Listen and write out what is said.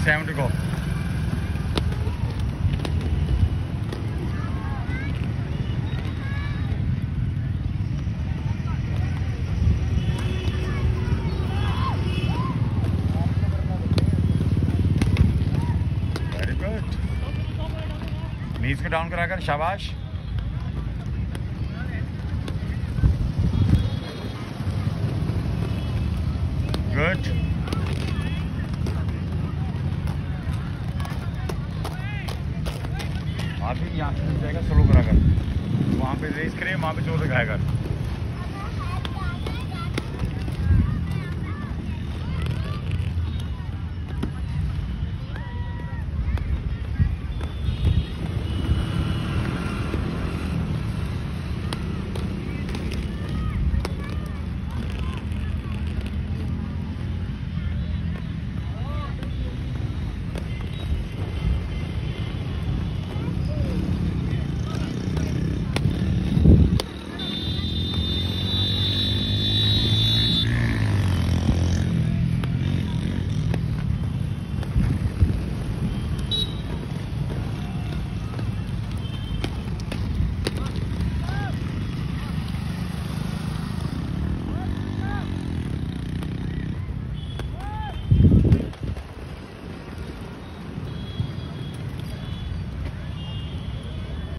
70 को। Very good, नीज को down कराकर, शाबाश। गुड, अभी यहाँ से जाएगा स्लो कराकर, वहाँ पे रेस करे, वहाँ पे जोर दिखाएगा।